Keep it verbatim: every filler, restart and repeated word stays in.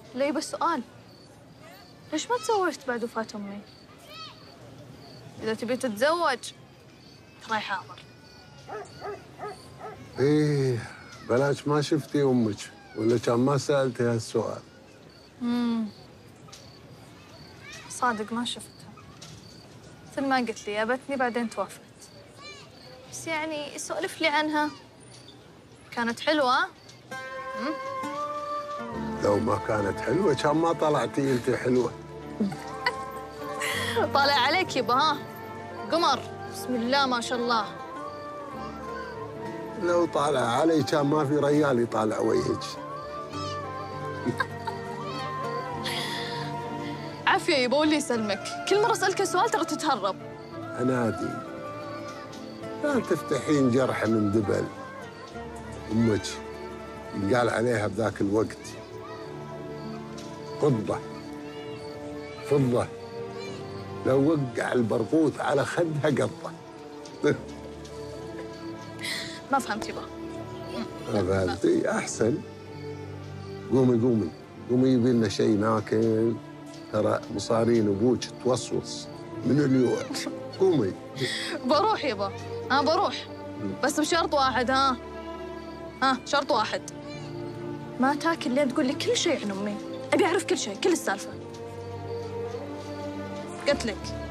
لي بس سؤال، ليش ما تزوجت بعد وفاة أمي؟ إذا تبي تتزوج تراي حاضر. إيه بلاش ما شفتي أمك ولا كان ما سألتي هالسؤال. امم صادق ما شفتها، مثل ما قلت لي جابتني بعدين توفت. بس يعني سولف لي عنها، كانت حلوة؟ امم لو ما كانت حلوة كان ما طلعتي أنت حلوة. طالع عليك يبا، ها قمر بسم الله ما شاء الله. لو طالع علي كان ما في ريال يطالع وجهك. عافية يبا واللي يسلمك، كل مرة أسألك سؤال ترى تتهرب. أنادي لا تفتحين جرح من دبل. أمك ينقال عليها بذاك الوقت فضة فضة، لو وقع البرغوث على خدها قطة. ما فهمت يبا. ما فهمتي؟ أحسن. قومي قومي قومي يبي لنا شيء ناكل، ترى مصارين أبوك توصوص من اليوم. قومي. بروح يبا، ها بروح بس بشرط واحد. ها ها شرط واحد، ما تاكل لين تقول لي كل شيء عن أمي. أبي أعرف كل شيء، كل السالفة. قلت لك.